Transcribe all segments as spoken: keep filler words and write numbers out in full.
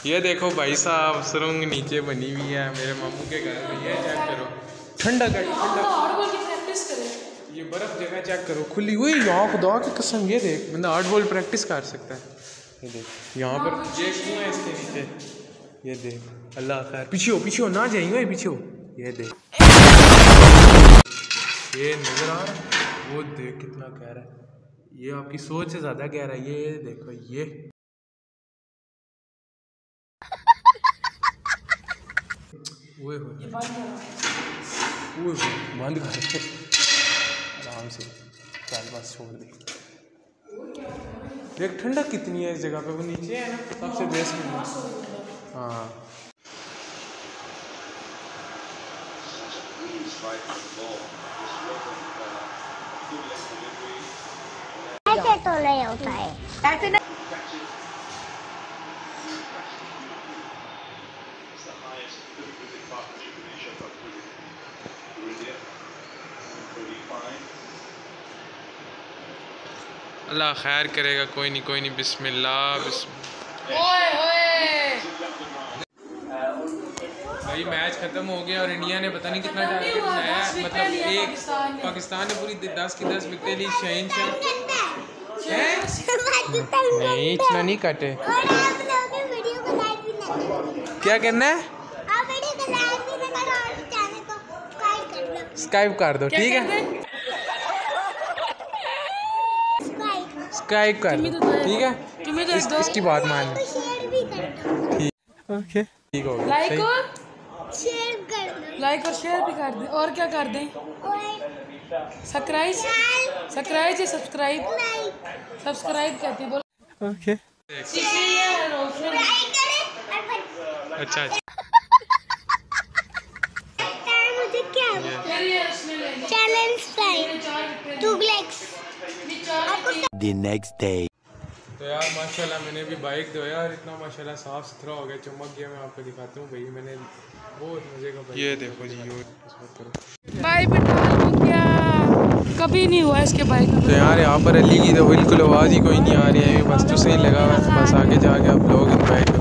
ये देखो भाई साहब सुरंग नीचे बनी हुई है मेरे मामू के घर में। ये चेक करो ठंडा का ठंडा ये बर्फ जगह चेक करो खुली हुई यहाँ खुदा की कसम। ये देख बंदा आर्ट बॉल प्रैक्टिस कर सकता है। ये देख यहाँ पर ये कुआं है इसके नीचे। ये देख अल्लाह खैर पीछे हो पीछे हो ना जाइए पीछे हो। ये देख ये नजर आ रहा है वो देख कितना गहरा है। ये आपकी सोच से ज्यादा गहरा है। ये देखो ये वो बंद कर आराम से चार पास छोड़ दे। देख ठंडक कितनी है इस जगह पे। वो नीचे है ना सबसे बेस्ट में। हाँ ऐसे तो नहीं होता है ऐसे नहीं। अल्लाह खैर करेगा कोई नहीं कोई नहीं। बिस्मिल्लाह बिस्मिल्लाह। ओए ओए भाई मैच ख़त्म हो गया और इंडिया ने पता नहीं कितना टारगेट बनाया है। मतलब एक पाकिस्तान ने पूरी दस की दस विकेटें ली। शहीन शाह नहीं इतना नहीं काटे। क्या करना है स्काइप कर दो ठीक है। स्काइप कर दो ठीक है। इस, इसकी बात मान लो ठीक ओके ठीक हो गया। लाइक और शेयर कर दो लाइक और शेयर भी कर दें। और क्या कर दें? सब्सक्राइब सब्सक्राइब से सब्सक्राइब सब्सक्राइब कहते बोल ओके अच्छा अच्छा मुझे क्या चैलेंज टू ब्लैक्स The next day. तो यार माशाल्लाह मैंने भी बाइक धोया और इतना माशाल्लाह साफ़ सुथरा हो गया चमक गया। मैं आपको दिखाता हूँ भाई मैंने बहुत मज़े का ये देखो जी यो बाइक पे हो गया कभी नहीं हुआ इसके बाइक में। तो यार यहाँ पर अली की तो बिल्कुल आवाज़ ही कोई नहीं आ रही है। बस तो सही लगा हुआ है बस आगे जाके आप लोग इंजॉय करो।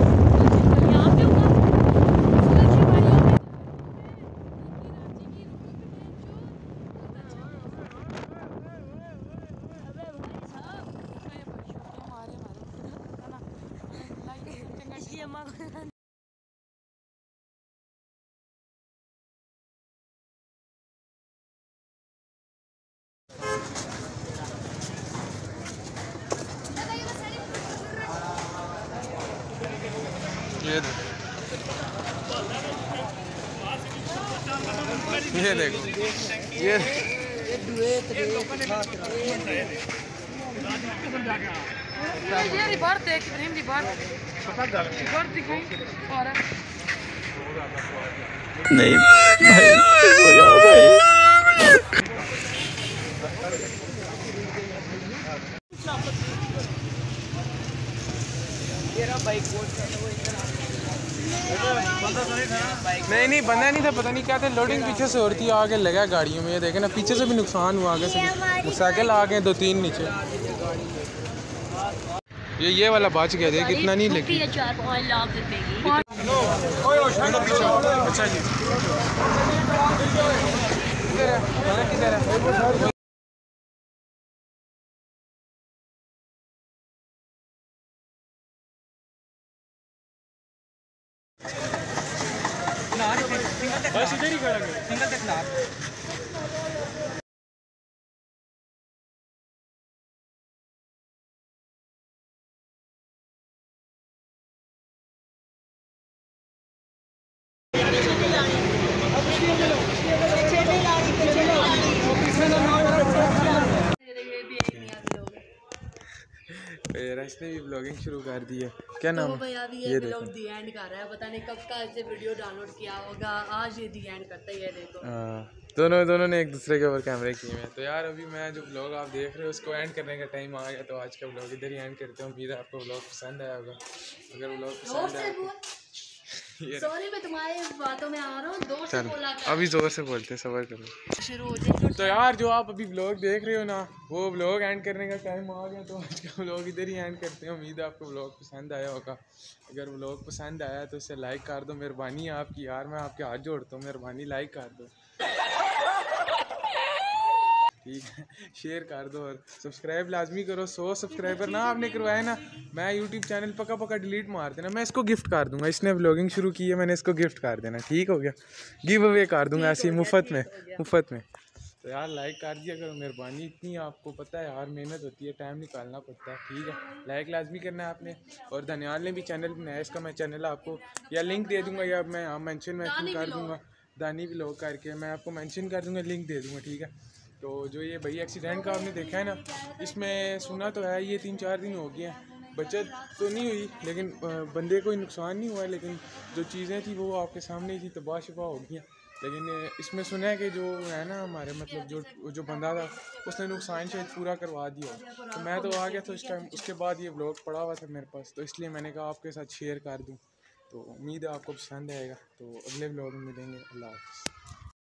ये ये देखो ये ये रिवर देख इब्राहिम रिवर रिवर दिखाई और नहीं भाई हो जा भाई। नहीं नहीं बंदा नहीं था पता नहीं क्या था। लोडिंग पीछे से होती है आगे लगा गाड़ियों में। ये देखे ना पीछे से भी नुकसान हुआ आगे से भी साइकिल आ गए दो तीन नीचे। ये ये वाला बच गया देख इतना नहीं लगी। अच्छा जी किधर है बस इधर ही खड़ा सिंगल तक ना। इसने भी ब्लॉगिंग शुरू कर दी है। क्या नाम तो भैया भी ये ब्लॉग दी एंड कर रहा है। पता नहीं कब का ऐसे वीडियो डाउनलोड किया होगा आज ये दी एंड करता है। ये देखो दोनों दोनों ने एक दूसरे के ऊपर कैमरे किए हैं। तो यार अभी मैं जो ब्लॉग आप देख रहे हो उसको एंड करने का टाइम आ गया। तो आज का ब्लॉग इधर ही एंड करते हैं। उम्मीद है आपको ब्लॉग पसंद आया होगा। अगर ब्लॉग पसंद आया सॉरी मैं तुम्हारे बातों में आ रहा हूँ, दो से बोला कर। अभी जोर से बोलते, सबर करो। शुरू हो जाए तो यार जो आप अभी व्लॉग देख रहे हो ना, वो व्लॉग एंड करने का टाइम आ गया, तो आज का व्लॉग इधर ही एंड करते हैं। उम्मीद है आपको व्लॉग पसंद आया होगा। अगर व्लॉग पसंद आया तो इसे लाइक कर दो, मेहरबानी है आपकी यार, मैं आपके हाथ जोड़ता हूँ, मेहरबानी लाइक कर दो, ठीक है, शेयर कर दो और सब्सक्राइब लाजमी करो। सौ सब्सक्राइबर ना आपने करवाए ना, मैं यूट्यूब चैनल पका पका डिलीट मार देना, मैं इसको गिफ्ट कर दूंगा। इसने व्लॉगिंग शुरू की है, मैंने इसको गिफ्ट कर देना, ठीक हो गया, गिव अवे कर दूंगा ऐसे ही मुफ्त में, मुफ्त में। तो यार लाइक कर दिया करो, मेहरबानी इतनी, आपको पता है यार मेहनत होती है, टाइम निकालना पड़ता है, ठीक है, लाइक लाजमी करना है आपने। और धनियाल ने भी चैनल बनाया, इसका मैं चैनल आपको या लिंक दे दूँगा या मैं यहाँ मैंशन मैंशन कर दूँगा, दानी व्लॉग करके मैं आपको मैंशन कर दूँगा, लिंक दे दूँगा, ठीक है। तो जो ये भाई एक्सीडेंट का आपने देखा है ना, इसमें सुना तो है ये तीन चार दिन हो गए हैं, बचत तो नहीं हुई, लेकिन बंदे कोई नुकसान नहीं हुआ, लेकिन जो चीज़ें थी वो आपके सामने थी, तबाह शबा हो गई हैं। लेकिन इसमें सुना है कि जो है ना हमारे मतलब जो जो बंदा था उसने नुकसान शायद पूरा करवा दिया। तो मैं तो आ गया था उस टाइम, उसके बाद ये व्लॉग पड़ा हुआ था मेरे पास, तो इसलिए मैंने कहा आपके साथ शेयर कर दूँ। तो उम्मीद है आपको पसंद आएगा। तो अगले व्लॉग में मिलेंगे। अल्लाह हाफ़िज़।